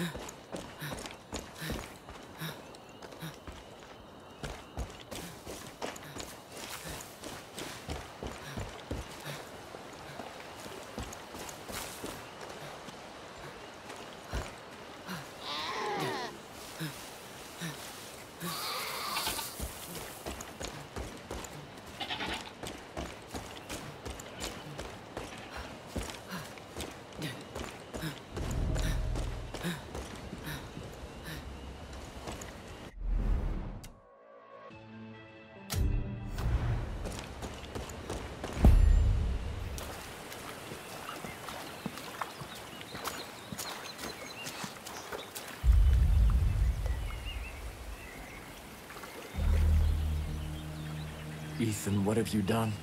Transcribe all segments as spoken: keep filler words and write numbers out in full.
Ethan, what have you done?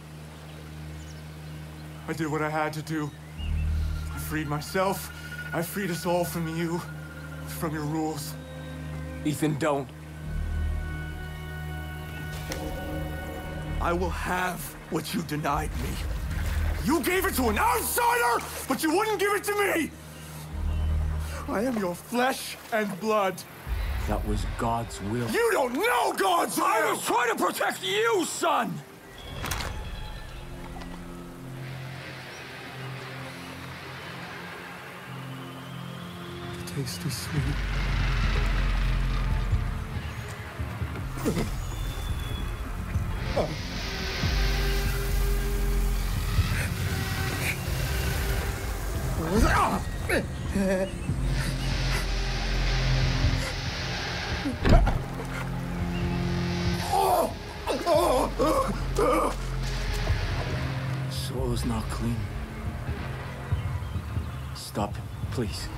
I did what I had to do. I freed myself. I freed us all from you. From your rules. Ethan, don't. I will have what you denied me. You gave it to an outsider, but you wouldn't give it to me! I am your flesh and blood. That was God's will. You don't know God's will! I was trying to protect you, son! The taste is sweet. Oh. Soil's not clean. Stop him, please.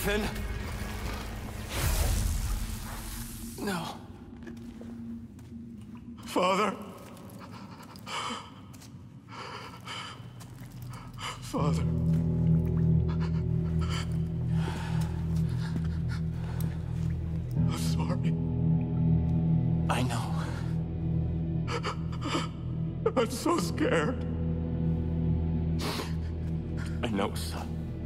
Ethan? No. Father? Father? I'm sorry. I know. I'm so scared. I know, son.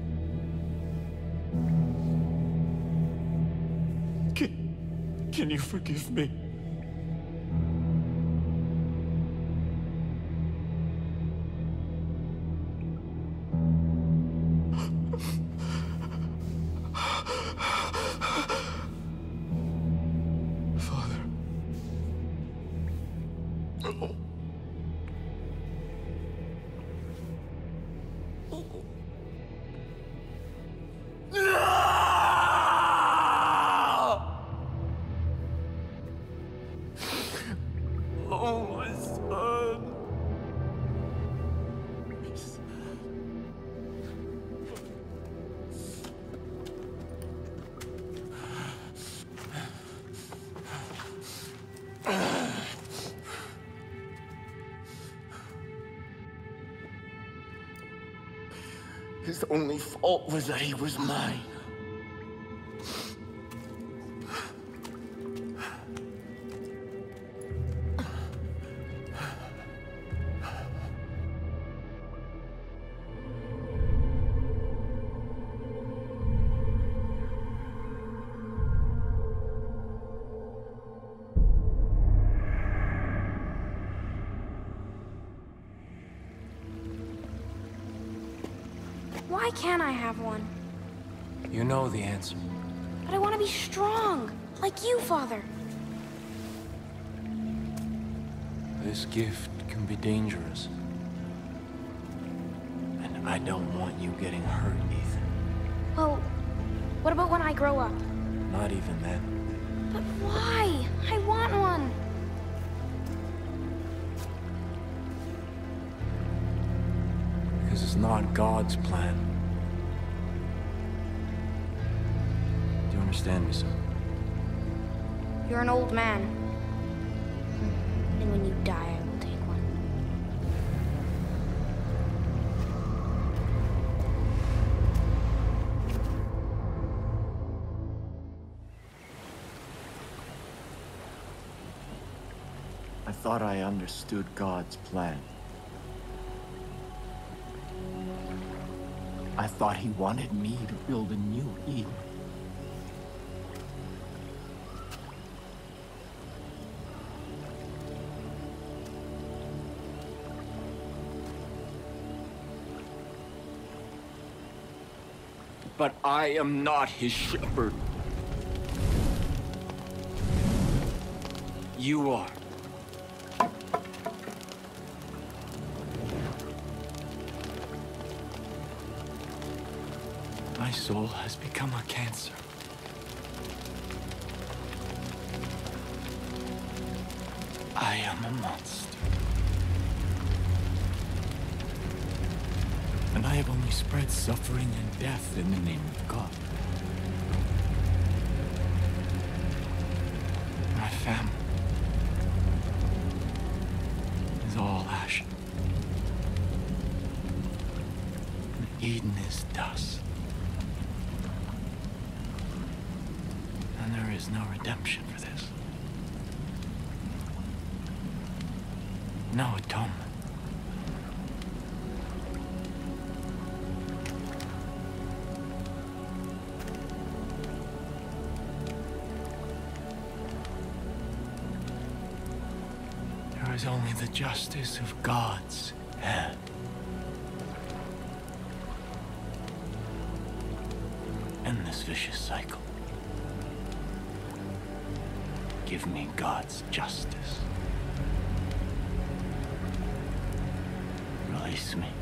Can, can you forgive me? Father. Oh. Oh, my son. His only fault was that he was mine. Why can't I have one? You know the answer. But I want to be strong, like you, Father. This gift can be dangerous. And I don't want you getting hurt, Ethan. Well, what about when I grow up? Not even then. But why? I want one. Because it's not God's plan. Do you understand me, son? You're an old man. And when you die, I will take one. I thought I understood God's plan. I thought he wanted me to build a new Eden. But I am not his shepherd. You are. My soul has become a cancer. I am a monster. And I have only spread suffering and death in the name of God. My family is all ash. Eden is dust. And there is no redemption for this. No atonement. There is only the justice of God's hand. End this vicious cycle. Give me God's justice. Release me.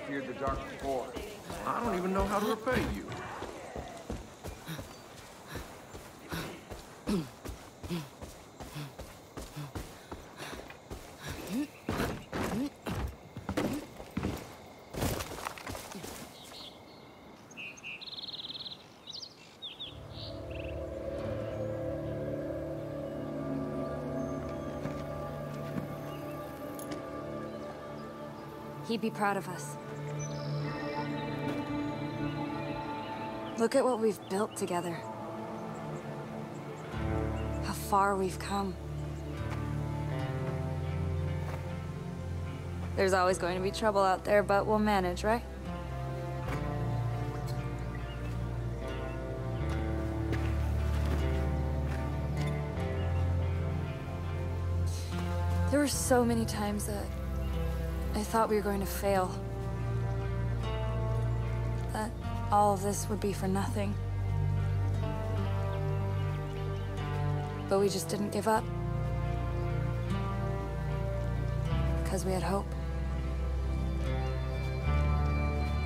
feared the dark before. I don't even know how to repay you. He'd be proud of us. Look at what we've built together. How far we've come. There's always going to be trouble out there, but we'll manage, right? There were so many times that I thought we were going to fail. That all of this would be for nothing. But we just didn't give up. Because we had hope.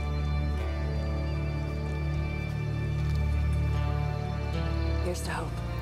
Here's to hope.